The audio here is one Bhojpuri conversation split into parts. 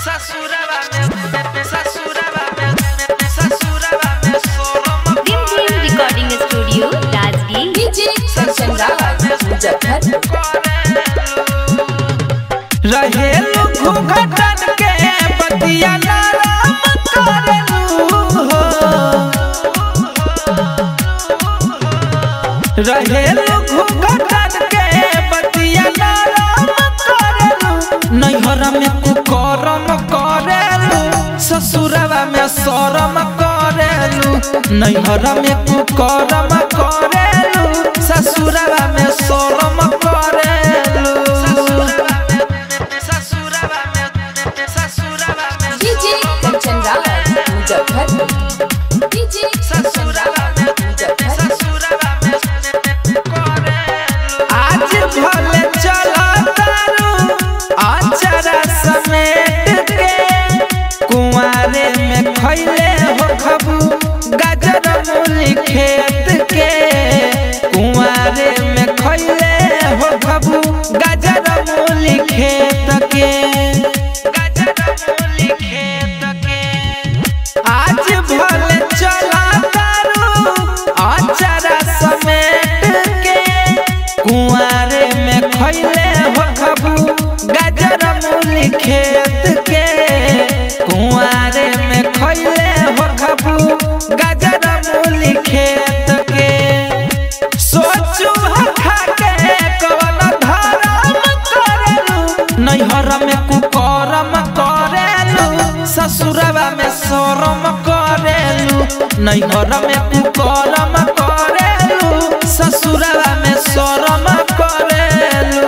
Recording studio Rajgir DJ Sachin Rawat रहे घूंघटन के बतिया नरम करेलू हो रहे घूंघटन के बतिया नरम करेलू नैहर में कुकरम करेलू ससुरवा में शरम करेलू नैहर में कुकरम करेलू ससुरवा में शरम करेलू डीजे सचिन रावत डीजे सचिन रावत आज भले चला तारू आचारा समेट के कुंवारे में खैले हो खबू गाजर मूली खेत के कुंवारे में खैले हो खबू गाजर मूली खेत के आज भले चला तारू आचारा समेट के कुंवारे में खैले हो खबू गाजर मूली खेत के कुंवारे में खैले हो खबू गाजर मूली खेत के सोचू खा के कवन धर्म करेलू नैहर में कुकरम करेलू ससुरवा में शरम करेलू नैहर में कुकरम करेलू ससुरवा में शरम करेलू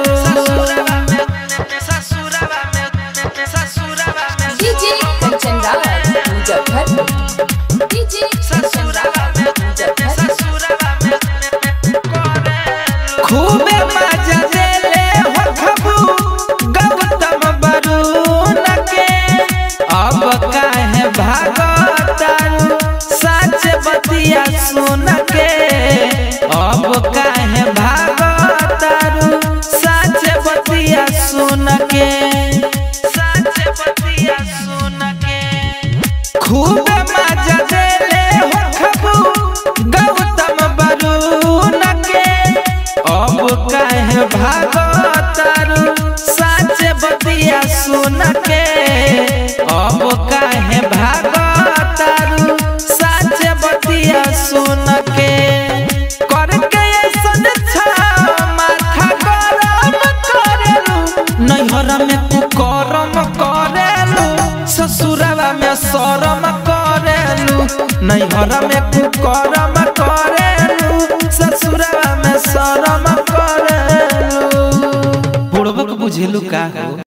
डीजे सचिन रावत डीजे सचिन रावत खूबे मजा देले हो खबू गौतम बरून के अब काहे भागतारू सच बतिया सुन के अब काहे भागतारू सच बतिया सुन के खूब मजा देले हो खबू गौतम बरून के अब काहे भागतारू सच बतिया सुन के अब काहे भागतारू सच बतिया सुन के करके ऐसन माथा गरम करेलू नैहर में कुकरम करेलू ससुरवा में शरम करेलू नैहर में कुकरम करेलू ससुरवा में शरम करेलू बुढ़बक बुझेलू का।